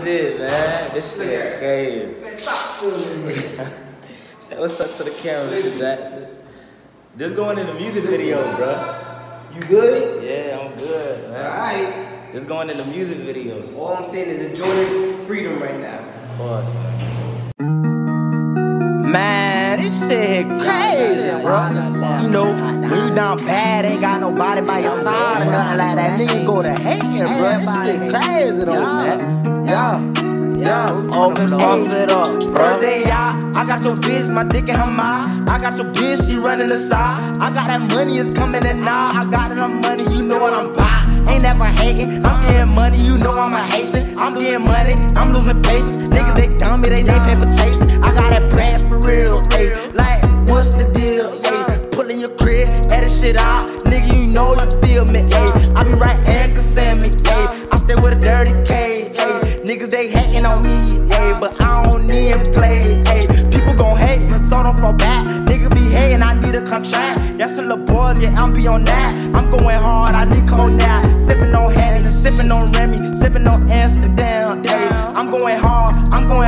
did, man. This shit crazy. Man, stop fooling me. Say what's up to the camera, Mr. Jackson. Just going in the music video, bro. You good? Yeah, I'm good, man. Alright. Just going in the music video. All I'm saying is enjoy this freedom right now. Of course, man, this shit crazy, bro. You know, when you down bad, ain't got nobody by your side or nothing like that, nigga go to hating, bro. This shit crazy though, man. Yeah, open sauce it up. First day out, I got your bitch, my dick in her mouth. I got your bitch, she running the side. I got that money, it's coming in now. I got enough money, you know what I'm buying. Ain't never hating, I'm getting money, you know I'm a Haitian. I'm getting money, I'm losing patience. Niggas, they dummy, they need paper chasing. I got that bread for real, ayy. Like, what's the deal, ayy? Pullin' your crib, edit shit out. Nigga, you know you feel me, ayy. I be right and consent me, ayy. I stay with a dirty K, ayy. Niggas, they hating on me, ayy. But I don't need to play, ayy. People gon' hate, so don't fall back. Nigga be hating, I need a contract. That's a little boy, yeah, I'm be on that. I'm going hard, I need cognac. Sippin' on Henny, sippin' on Remy, sippin' on Amsterdam, ayy. I'm going hard,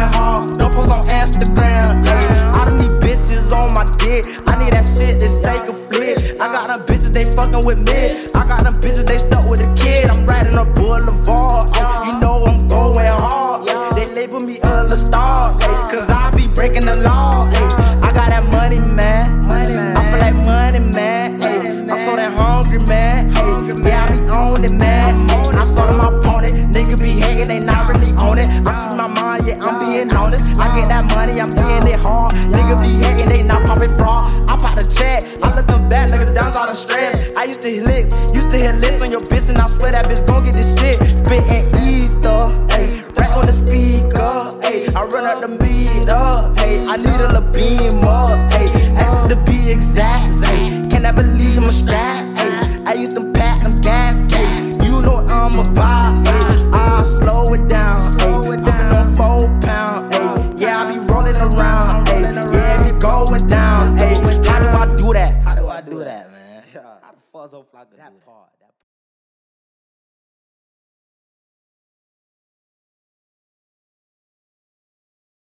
don't post on Instagram, ayy. All of these bitches on my dick, I need that shit, let's take a flick. I got them bitches, they fucking with me. I got them bitches, they stuck with a kid. I'm riding a boulevard, you know I'm going hard. They label me a star, cause I be breaking the law. I got that money, man. I feel like money, man. I'm so that hungry, man. Yeah, I be on it, man. I started my opponent. Nigga be hating, they not really on it. I keep my mind, yeah, I'm being honest. I get that money, I'm getting it hard. Nigga be hating, they not popping fraud. I pop the check, I lookin' back, lookin' down, all the stress. I used to hit licks on your bitch, and I swear that bitch gon' get this shit. Spittin' ether, ayy, right on the speaker, ayy. I run up the meter, ayy. I need a little beamer, ayy. That's to be exact, ayy. Can never leave my strap, ayy. I used to pack them gas, ayy. You know I'm about, ayy. I'll slow it down, ayy. Sippin' on 4 pounds, ayy. Yeah, I be rolling around, ayy. Yeah, be going down, ayy. How do I do that? How do I do that, man? How the fuck so Flacko that part?